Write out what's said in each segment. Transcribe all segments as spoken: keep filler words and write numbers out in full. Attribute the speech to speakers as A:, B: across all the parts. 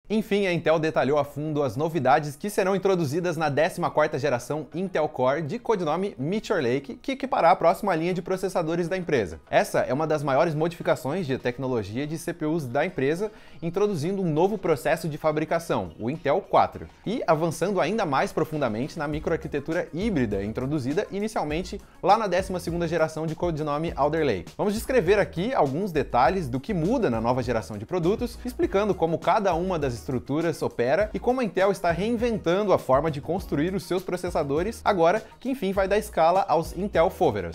A: Enfim, a Intel detalhou a fundo as novidades que serão introduzidas na décima quarta geração Intel Core de codinome Meteor Lake, que equipará a próxima linha de processadores da empresa. Essa é uma das maiores modificações de tecnologia de C P Us da empresa, introduzindo um novo processo de fabricação, o Intel quatro, e avançando ainda mais profundamente na microarquitetura híbrida introduzida inicialmente lá na décima segunda geração de codinome Alder Lake. Vamos descrever aqui alguns detalhes do que muda na nova geração de produtos, explicando como cada uma das estruturas opera e como a Intel está reinventando a forma de construir os seus processadores, agora que enfim vai dar escala aos Intel Foveros.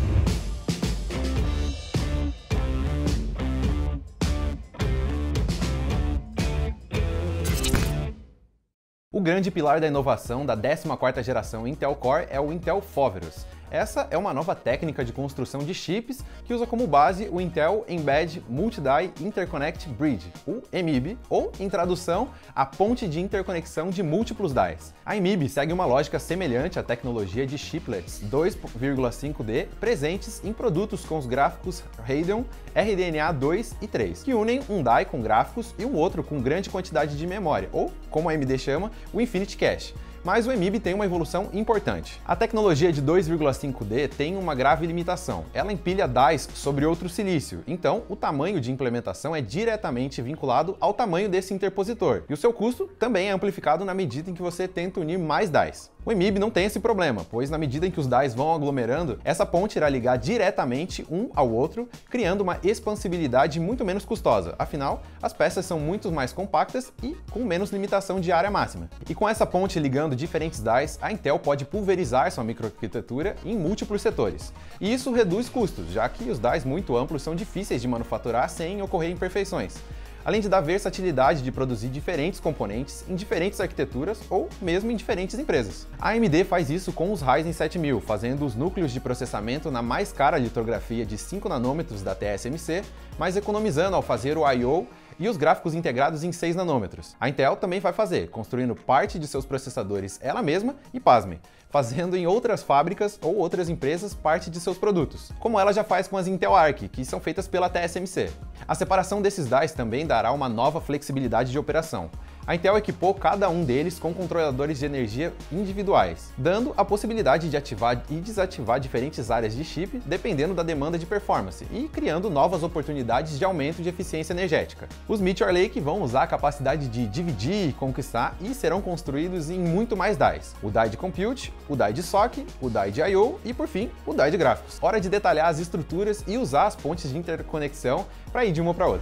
A: O grande pilar da inovação da décima quarta geração Intel Core é o Intel Foveros. Essa é uma nova técnica de construção de chips que usa como base o Intel Embed Multi-Die Interconnect Bridge, o M I B, ou, em tradução, a ponte de interconexão de múltiplos dies. A M I B segue uma lógica semelhante à tecnologia de chiplets dois vírgula cinco D presentes em produtos com os gráficos Radeon R D N A dois e três, que unem um die com gráficos e um outro com grande quantidade de memória, ou, como a A M D chama, o Infinity Cache. Mas o M I B tem uma evolução importante. A tecnologia de dois vírgula cinco D tem uma grave limitação. Ela empilha dies sobre outro silício, então o tamanho de implementação é diretamente vinculado ao tamanho desse interpositor, e o seu custo também é amplificado na medida em que você tenta unir mais dies. O M I B não tem esse problema, pois na medida em que os dies vão aglomerando, essa ponte irá ligar diretamente um ao outro, criando uma expansibilidade muito menos custosa. Afinal, as peças são muito mais compactas e com menos limitação de área máxima. E com essa ponte ligando diferentes dies, a Intel pode pulverizar sua microarquitetura em múltiplos setores. E isso reduz custos, já que os dies muito amplos são difíceis de manufaturar sem ocorrer imperfeições, além de dar versatilidade de produzir diferentes componentes em diferentes arquiteturas ou mesmo em diferentes empresas. A A M D faz isso com os Ryzen sete mil, fazendo os núcleos de processamento na mais cara litografia de cinco nanômetros da T S M C, mas economizando ao fazer o I O e os gráficos integrados em seis nanômetros. A Intel também vai fazer, construindo parte de seus processadores ela mesma e, pasmem, fazendo em outras fábricas ou outras empresas parte de seus produtos, como ela já faz com as Intel Arc, que são feitas pela T S M C. A separação desses dies também dará uma nova flexibilidade de operação. A Intel equipou cada um deles com controladores de energia individuais, dando a possibilidade de ativar e desativar diferentes áreas de chip dependendo da demanda de performance e criando novas oportunidades de aumento de eficiência energética. Os Meteor Lake vão usar a capacidade de dividir e conquistar e serão construídos em muito mais dies: o die de compute, o die de sock, o die de I O e, por fim, o die de gráficos. Hora de detalhar as estruturas e usar as pontes de interconexão para ir de uma para outra.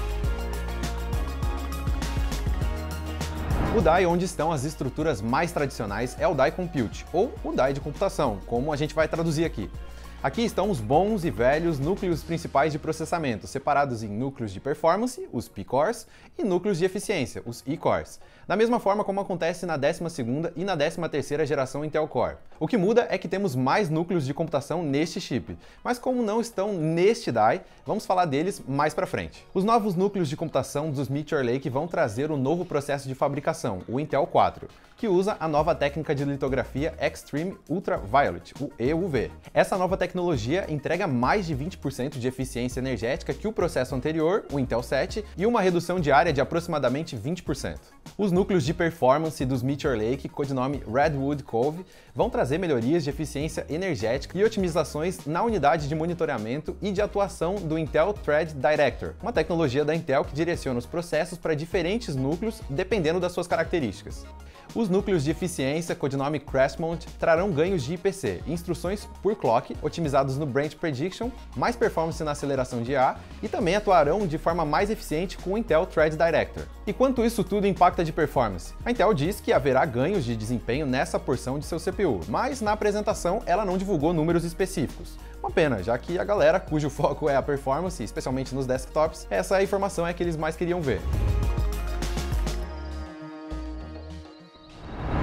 A: O die onde estão as estruturas mais tradicionais é o die compute, ou o die de computação, como a gente vai traduzir aqui. Aqui estão os bons e velhos núcleos principais de processamento, separados em núcleos de performance, os P-cores, e núcleos de eficiência, os E-cores, da mesma forma como acontece na décima segunda e na décima terceira geração Intel Core. O que muda é que temos mais núcleos de computação neste chip, mas como não estão neste die, vamos falar deles mais para frente. Os novos núcleos de computação dos Meteor Lake vão trazer um novo processo de fabricação, o Intel quatro, que usa a nova técnica de litografia Extreme Ultraviolet, o E U V. Essa nova tecnologia entrega mais de vinte por cento de eficiência energética que o processo anterior, o Intel sete, e uma redução de área de aproximadamente vinte por cento. Os núcleos de performance dos Meteor Lake, codinome Redwood Cove, vão trazer melhorias de eficiência energética e otimizações na unidade de monitoramento e de atuação do Intel Thread Director, uma tecnologia da Intel que direciona os processos para diferentes núcleos dependendo das suas características. Os núcleos de eficiência, codinome Crestmont, trarão ganhos de I P C, instruções por clock, otimizados no Branch Prediction, mais performance na aceleração de I A e também atuarão de forma mais eficiente com o Intel Thread Director. E quanto isso tudo impacta de performance? A Intel diz que haverá ganhos de desempenho nessa porção de seu C P U, mas na apresentação ela não divulgou números específicos. Uma pena, já que a galera cujo foco é a performance, especialmente nos desktops, essa informação é que eles mais queriam ver.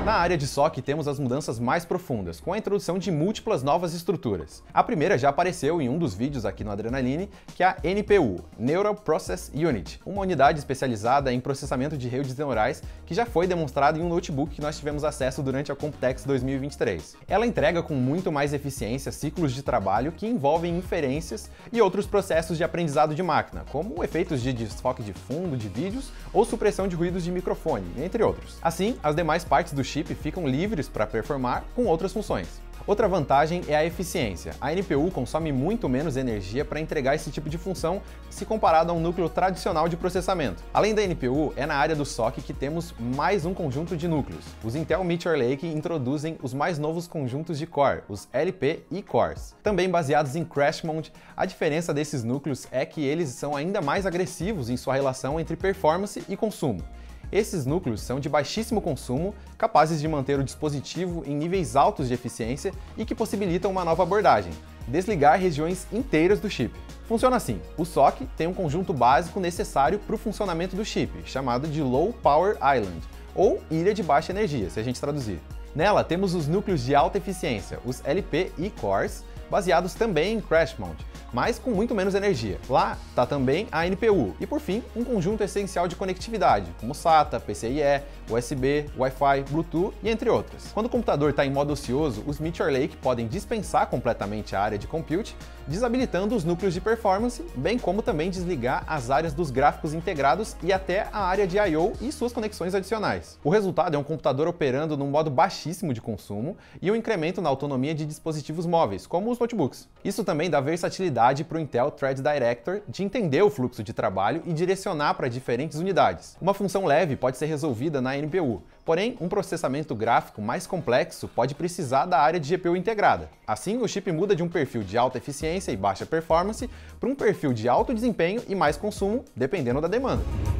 A: Na área de S O C temos as mudanças mais profundas, com a introdução de múltiplas novas estruturas. A primeira já apareceu em um dos vídeos aqui no Adrenaline, que é a N P U, Neural Process Unit, uma unidade especializada em processamento de redes neurais que já foi demonstrado em um notebook que nós tivemos acesso durante a Computex dois mil e vinte e três. Ela entrega com muito mais eficiência ciclos de trabalho que envolvem inferências e outros processos de aprendizado de máquina, como efeitos de desfoque de fundo de vídeos ou supressão de ruídos de microfone, entre outros. Assim, as demais partes do chip ficam livres para performar com outras funções. Outra vantagem é a eficiência. A N P U consome muito menos energia para entregar esse tipo de função se comparado a um núcleo tradicional de processamento. Além da N P U, é na área do S O C que temos mais um conjunto de núcleos. Os Intel Meteor Lake introduzem os mais novos conjuntos de core, os L P e-cores. Também baseados em Crash Mode, a diferença desses núcleos é que eles são ainda mais agressivos em sua relação entre performance e consumo. Esses núcleos são de baixíssimo consumo, capazes de manter o dispositivo em níveis altos de eficiência e que possibilitam uma nova abordagem: desligar regiões inteiras do chip. Funciona assim: o S O C tem um conjunto básico necessário para o funcionamento do chip, chamado de Low Power Island, ou ilha de baixa energia, se a gente traduzir. Nela temos os núcleos de alta eficiência, os L P e-cores, baseados também em Crash Mode, mas com muito menos energia. Lá está também a N P U e, por fim, um conjunto essencial de conectividade, como SATA, P C I E, U S B, Wi-Fi, Bluetooth e entre outras. Quando o computador está em modo ocioso, os Meteor Lake podem dispensar completamente a área de compute, desabilitando os núcleos de performance, bem como também desligar as áreas dos gráficos integrados e até a área de I O e suas conexões adicionais. O resultado é um computador operando num modo baixíssimo de consumo e um incremento na autonomia de dispositivos móveis, como os notebooks. Isso também dá versatilidade para o Intel Thread Director de entender o fluxo de trabalho e direcionar para diferentes unidades. Uma função leve pode ser resolvida na N P U, porém, um processamento gráfico mais complexo pode precisar da área de G P U integrada. Assim, o chip muda de um perfil de alta eficiência e baixa performance para um perfil de alto desempenho e mais consumo, dependendo da demanda.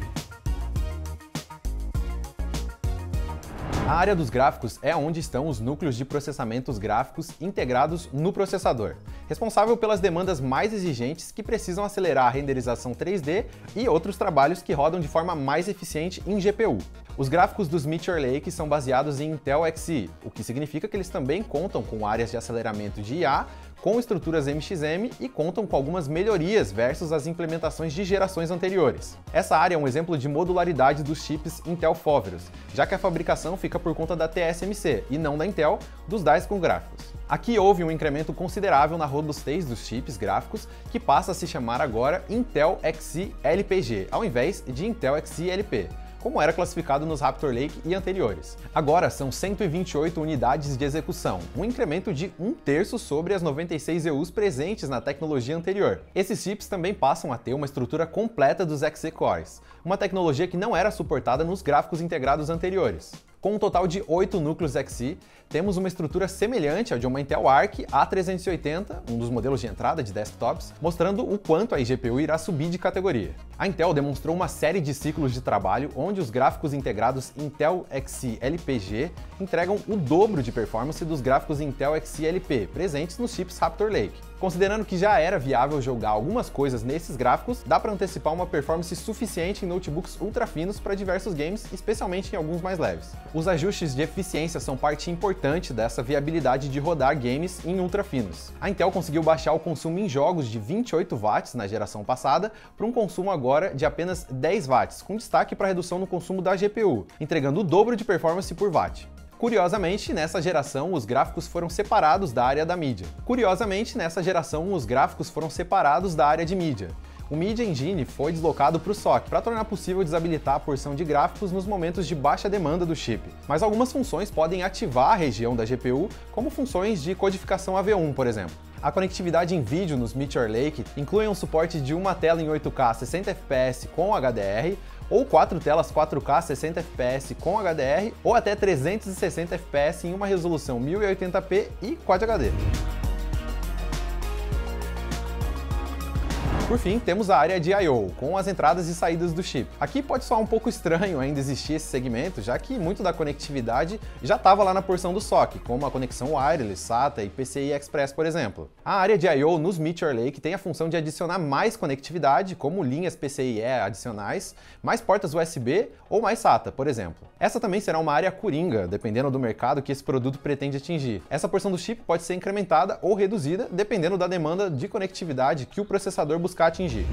A: A área dos gráficos é onde estão os núcleos de processamentos gráficos integrados no processador, responsável pelas demandas mais exigentes que precisam acelerar a renderização três D e outros trabalhos que rodam de forma mais eficiente em G P U. Os gráficos dos Meteor Lake são baseados em Intel X E, o que significa que eles também contam com áreas de aceleramento de I A, com estruturas M X M e contam com algumas melhorias versus as implementações de gerações anteriores. Essa área é um exemplo de modularidade dos chips Intel Foveros, já que a fabricação fica por conta da T S M C e não da Intel, dos D A S com gráficos. Aqui houve um incremento considerável na robustez dos chips gráficos, que passa a se chamar agora Intel X E L P G, ao invés de Intel X E L P, como era classificado nos Raptor Lake e anteriores. Agora são cento e vinte e oito unidades de execução, um incremento de um terço sobre as noventa e seis E Us presentes na tecnologia anterior. Esses chips também passam a ter uma estrutura completa dos X E Cores, uma tecnologia que não era suportada nos gráficos integrados anteriores. Com um total de oito núcleos X E, temos uma estrutura semelhante à de uma Intel Arc A trezentos e oitenta, um dos modelos de entrada de desktops, mostrando o quanto a G P U irá subir de categoria. A Intel demonstrou uma série de ciclos de trabalho onde os gráficos integrados Intel X E L P G entregam o dobro de performance dos gráficos Intel X E L P presentes nos chips Raptor Lake. Considerando que já era viável jogar algumas coisas nesses gráficos, dá para antecipar uma performance suficiente em notebooks ultra finos para diversos games, especialmente em alguns mais leves. Os ajustes de eficiência são parte importante dessa viabilidade de rodar games em ultra finos. A Intel conseguiu baixar o consumo em jogos de vinte e oito watts na geração passada para um consumo agora de apenas dez watts, com destaque para a redução no consumo da G P U, entregando o dobro de performance por watt. Curiosamente, nessa geração, os gráficos foram separados da área da mídia. Curiosamente, nessa geração, os gráficos foram separados da área de mídia. O Media Engine foi deslocado para o S O C para tornar possível desabilitar a porção de gráficos nos momentos de baixa demanda do chip. Mas algumas funções podem ativar a região da G P U, como funções de codificação A V um, por exemplo. A conectividade em vídeo nos Meteor Lake inclui um suporte de uma tela em oito K sessenta F P S com H D R, ou quatro telas quatro K sessenta F P S com H D R, ou até trezentos e sessenta F P S em uma resolução mil e oitenta p e Quad H D. Por fim, temos a área de I O, com as entradas e saídas do chip. Aqui pode soar um pouco estranho ainda existir esse segmento, já que muito da conectividade já estava lá na porção do S O C, como a conexão wireless, SATA e P C I Express, por exemplo. A área de I O nos Meteor Lake tem a função de adicionar mais conectividade, como linhas P C I E adicionais, mais portas U S B ou mais SATA, por exemplo. Essa também será uma área coringa, dependendo do mercado que esse produto pretende atingir. Essa porção do chip pode ser incrementada ou reduzida, dependendo da demanda de conectividade que o processador buscar atingir.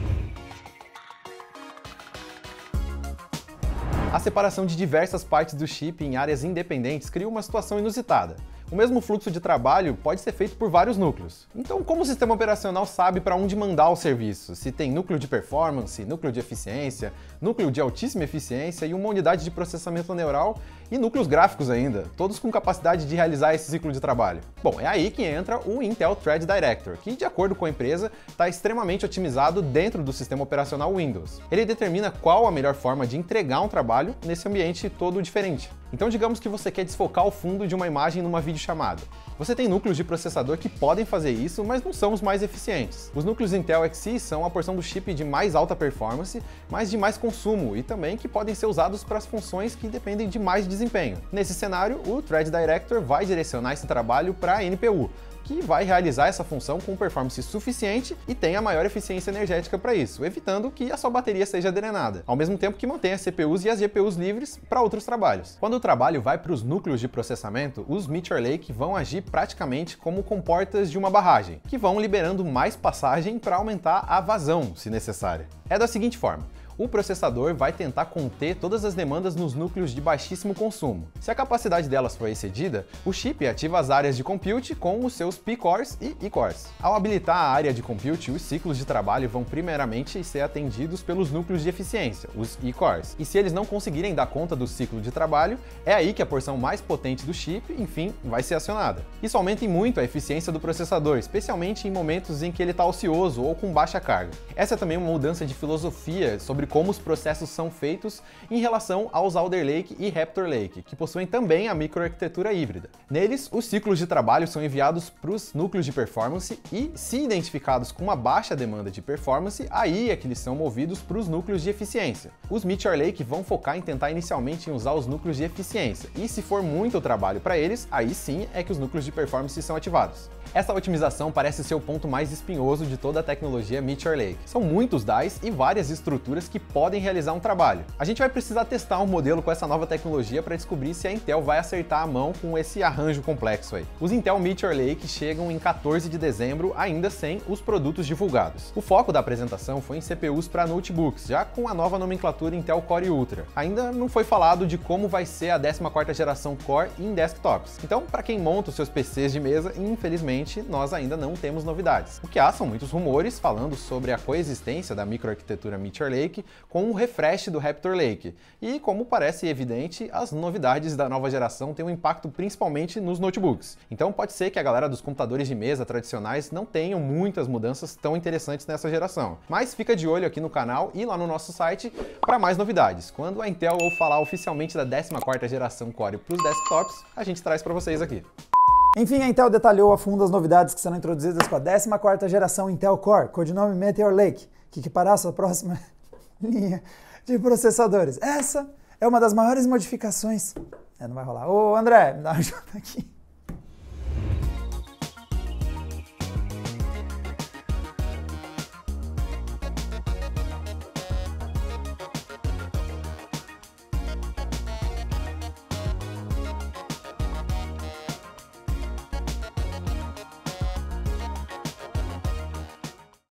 A: A separação de diversas partes do chip em áreas independentes cria uma situação inusitada. O mesmo fluxo de trabalho pode ser feito por vários núcleos. Então, como o sistema operacional sabe para onde mandar o serviço? Se tem núcleo de performance, núcleo de eficiência, núcleo de altíssima eficiência e uma unidade de processamento neural e núcleos gráficos ainda, todos com capacidade de realizar esse ciclo de trabalho. Bom, é aí que entra o Intel Thread Director, que, de acordo com a empresa, está extremamente otimizado dentro do sistema operacional Windows. Ele determina qual a melhor forma de entregar um trabalho nesse ambiente todo diferente. Então, digamos que você quer desfocar o fundo de uma imagem numa videochamada. Você tem núcleos de processador que podem fazer isso, mas não são os mais eficientes. Os núcleos Intel X E são a porção do chip de mais alta performance, mas de mais consumo e também que podem ser usados para as funções que dependem de mais desempenho. Nesse cenário, o Thread Director vai direcionar esse trabalho para a N P U, que vai realizar essa função com performance suficiente e tem a maior eficiência energética para isso, evitando que a sua bateria seja drenada, ao mesmo tempo que mantém as C P Us e as G P Us livres para outros trabalhos. Quando o trabalho vai para os núcleos de processamento, os Meteor Lake vão agir praticamente como comportas de uma barragem, que vão liberando mais passagem para aumentar a vazão, se necessária. É da seguinte forma: o processador vai tentar conter todas as demandas nos núcleos de baixíssimo consumo. Se a capacidade delas for excedida, o chip ativa as áreas de compute com os seus P-cores e E-cores. Ao habilitar a área de compute, os ciclos de trabalho vão primeiramente ser atendidos pelos núcleos de eficiência, os E-cores. E se eles não conseguirem dar conta do ciclo de trabalho, é aí que a porção mais potente do chip, enfim, vai ser acionada. Isso aumenta muito a eficiência do processador, especialmente em momentos em que ele está ocioso ou com baixa carga. Essa é também uma mudança de filosofia sobre como os processos são feitos em relação aos Alder Lake e Raptor Lake, que possuem também a microarquitetura híbrida. Neles, os ciclos de trabalho são enviados para os núcleos de performance e, se identificados com uma baixa demanda de performance, aí é que eles são movidos para os núcleos de eficiência. Os Meteor Lake vão focar em tentar inicialmente em usar os núcleos de eficiência, e se for muito trabalho para eles, aí sim é que os núcleos de performance são ativados. Essa otimização parece ser o ponto mais espinhoso de toda a tecnologia Meteor Lake. São muitos D A Is e várias estruturas que podem realizar um trabalho. A gente vai precisar testar um modelo com essa nova tecnologia para descobrir se a Intel vai acertar a mão com esse arranjo complexo aí. Os Intel Meteor Lake chegam em quatorze de dezembro, ainda sem os produtos divulgados. O foco da apresentação foi em C P Us para notebooks, já com a nova nomenclatura Intel Core Ultra. Ainda não foi falado de como vai ser a décima quarta geração Core em desktops. Então, para quem monta os seus P Cs de mesa, infelizmente nós ainda não temos novidades. O que há são muitos rumores falando sobre a coexistência da microarquitetura Meteor Lake com o refresh do Raptor Lake. E, como parece evidente, as novidades da nova geração têm um impacto principalmente nos notebooks. Então pode ser que a galera dos computadores de mesa tradicionais não tenham muitas mudanças tão interessantes nessa geração. Mas fica de olho aqui no canal e lá no nosso site para mais novidades. Quando a Intel ou falar oficialmente da décima quarta geração Core para os desktops, a gente traz para vocês aqui.
B: Enfim, a Intel detalhou a fundo as novidades que serão introduzidas com a décima quarta geração Intel Core, codinome Meteor Lake, que equipará a sua próxima linha de processadores. Essa é uma das maiores modificações. É, não vai rolar. Ô, André, me dá uma ajuda aqui.